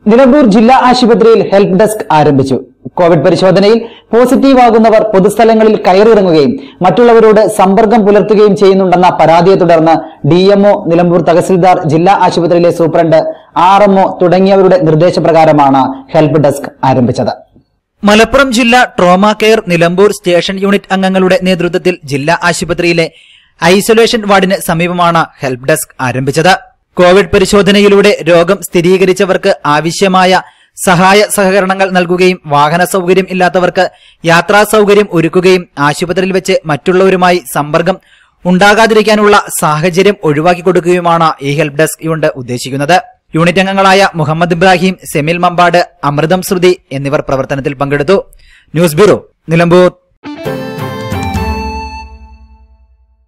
നിലമ്പൂർ ജില്ലാ ആശുപത്രിയിൽ help desk ആരംഭിച്ചു. കോവിഡ് പരിശോധനയിൽ പോസിറ്റീവ് ആകുന്നവർ പൊതുസ്ഥലങ്ങളിൽ കയറിയിറങ്ങുകയും മറ്റുള്ളവരോട് സമ്പർക്കം പുലർത്തുകയും ചെയ്യുന്നുണ്ടെന്ന പരാതിയെ തുടർന്ന് ഡിഎംഒ, നിലമ്പൂർ തഹസിൽദാർ, ജില്ലാ ആശുപത്രിയിലെ സൂപ്രണ്ട്, ആർഎംഒ തുടങ്ങിയവരുടെ നിർദ്ദേശപ്രകാരമാണ് ഹെൽപ്പ് ഡെസ്ക് ആരംഭിച്ചത്. മലപ്പുറം ജില്ലാ trauma care Nilambur station unit അംഗങ്ങളുടെ നേതൃത്വത്തിൽ ജില്ലാ ആശുപത്രിയിലെ ഐസൊലേഷൻ വാർഡിന് സമീപമാണ് ഹെൽപ്പ് ഡെസ്ക് ആരംഭിച്ചത്. കോവിഡ് പരിശോധനയിലൂടെ രോഗം സ്ഥിരീകരിച്ചവർക്ക് ആവശ്യമായ സഹായ സഹകരണങ്ങൾ നൽകുകയും വാഹന സൌകര്യം ഇല്ലാത്തവർക്ക് യാത്രാ സൌകര്യം ഒരുക്കുകയും ആശുപത്രിയിൽ വെച്ച് മറ്റുള്ളവരുമായി സമ്പർക്കം ഉണ്ടാകാതിരിക്കാനുള്ള സാഹചര്യം ഒഴിവാക്കി കൊടുക്കുകയുമാണ് ഈ ഹെൽപ്പ് ഡെസ്ക് കൊണ്ട് ഉദ്ദേശിക്കുന്നത്. യൂണിറ്റ് അംഗങ്ങളായ മുഹമ്മദ് ഇബ്രാഹിം, സെമിൽ മമ്പാട്, അമൃതം ശ്രുതി എന്നിവർ പ്രവർത്തനത്തിൽ പങ്കെടുത്തു. News bureau, Nilambur.